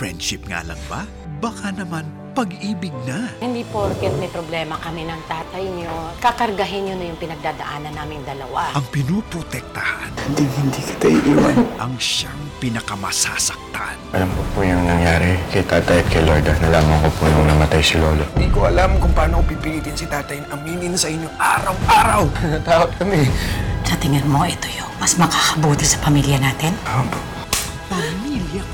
Friendship nga lang ba? Baka naman pag-ibig na. Hindi porket may problema kami ng tatay niyo, kakargahin niyo na yung pinagdadaanan naming dalawa. Ang pinuprotektahan. Hindi kita iiwan. Ang siyang pinakamasasaktan. Alam ko po yung nangyari kay tatay at kay Lorda. Nalaman ko po nung namatay si Lolo. Hindi ko alam kung paano ko pipilitin si tatay na aminin sa inyo araw-araw. Natakot kami. Sa tingin mo, ito yung mas makakabuti sa pamilya natin? Opo. Pamilya